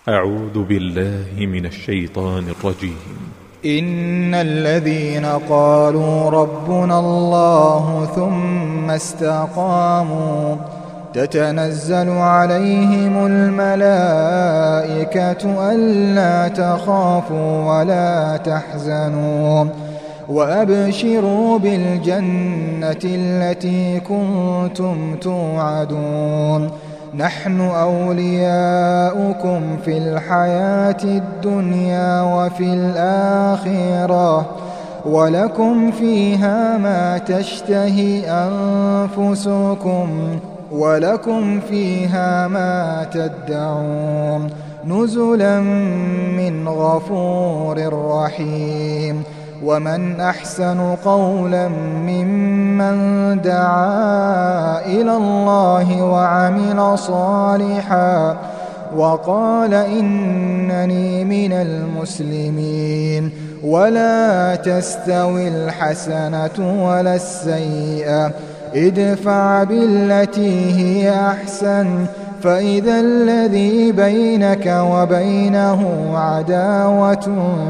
أعوذ بالله من الشيطان الرجيم. إن الذين قالوا ربنا الله ثم استقاموا تتنزل عليهم الملائكة ألا تخافوا ولا تحزنوا وأبشروا بالجنة التي كنتم توعدون نحن أولياؤكم في الحياة الدنيا وفي الآخرة ولكم فيها ما تشتهي أنفسكم ولكم فيها ما تدعون نزلا من غفور رحيم. ومن أحسن قولا ممن دعا إلى الله وعمل صالحا وقال إنني من المسلمين. ولا تستوي الحسنة ولا السيئة ادفع بالتي هي أحسن فإذا الذي بينك وبينه عداوة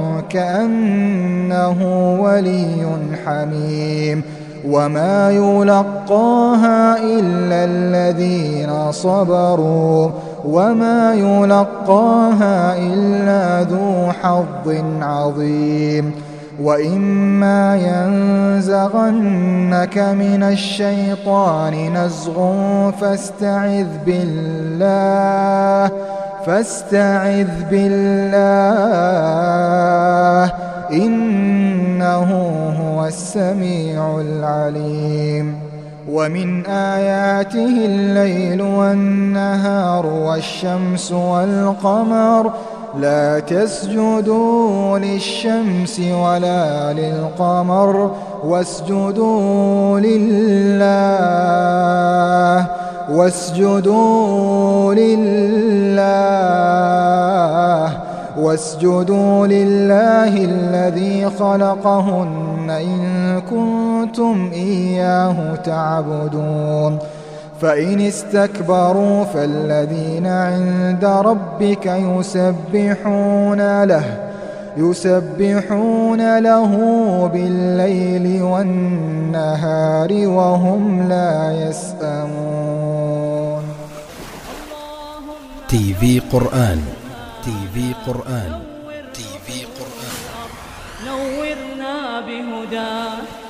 كأنه ولي حميم. وما يلقاها إلا الذين صبروا وما يلقاها إلا ذو حظ عظيم. وإما ينزغنك من الشيطان نزغ فاستعذ بالله إنه هو السميع العليم. ومن آياته الليل والنهار والشمس والقمر لا تسجدوا للشمس ولا للقمر واسجدوا لله الذي خلقهن إن كنتم إياه تعبدون. فإن استكبروا فالذين عند ربك يسبحون له بالليل والنهار وهم لا يسأمون. تي في قرآن نورنا بهداه